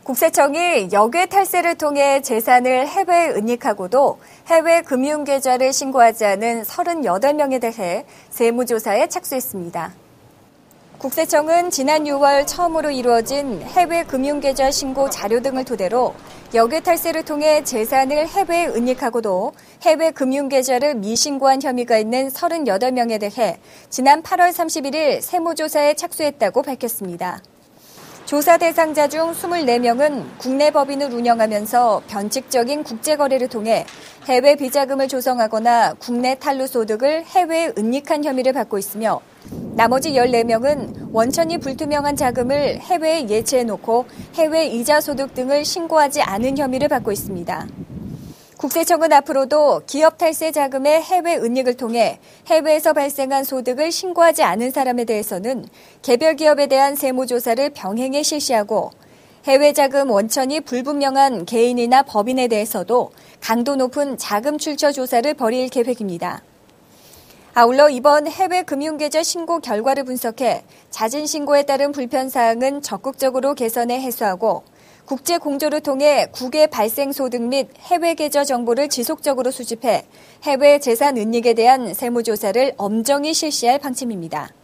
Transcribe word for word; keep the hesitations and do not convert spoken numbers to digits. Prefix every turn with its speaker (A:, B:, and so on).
A: 국세청이 역외 탈세를 통해 재산을 해외에 은닉하고도 해외 금융계좌를 신고하지 않은 서른여덟 명에 대해 세무조사에 착수했습니다. 국세청은 지난 유월 처음으로 이루어진 해외 금융계좌 신고 자료 등을 토대로 역외 탈세를 통해 재산을 해외에 은닉하고도 해외 금융계좌를 미신고한 혐의가 있는 서른여덟 명에 대해 지난 팔월 삼십일일 세무조사에 착수했다고 밝혔습니다. 조사 대상자 중 이십사 명은 국내 법인을 운영하면서 변칙적인 국제거래를 통해 해외 비자금을 조성하거나 국내 탈루 소득을 해외에 은닉한 혐의를 받고 있으며 나머지 열네 명은 원천이 불투명한 자금을 해외에 예치해놓고 해외 이자 소득 등을 신고하지 않은 혐의를 받고 있습니다. 국세청은 앞으로도 기업 탈세 자금의 해외 은닉을 통해 해외에서 발생한 소득을 신고하지 않은 사람에 대해서는 개별 기업에 대한 세무조사를 병행해 실시하고 해외 자금 원천이 불분명한 개인이나 법인에 대해서도 강도 높은 자금 출처 조사를 벌일 계획입니다. 아울러 이번 해외 금융계좌 신고 결과를 분석해 잦은 신고에 따른 불편사항은 적극적으로 개선해 해소하고 국제 공조를 통해 국외 발생 소득 및 해외 계좌 정보를 지속적으로 수집해 해외 재산 은닉에 대한 세무조사를 엄정히 실시할 방침입니다.